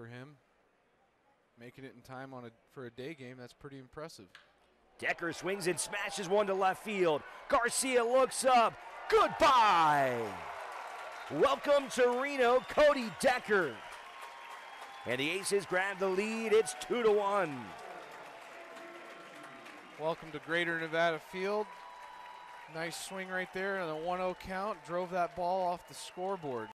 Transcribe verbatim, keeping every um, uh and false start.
for him. Making it in time on a, for a day game, that's pretty impressive. Decker swings and smashes one to left field. Garcia looks up. Goodbye. Welcome to Reno, Cody Decker. And the Aces grab the lead. It's two to one. Welcome to Greater Nevada Field. Nice swing right there on a one oh count. Drove that ball off the scoreboard.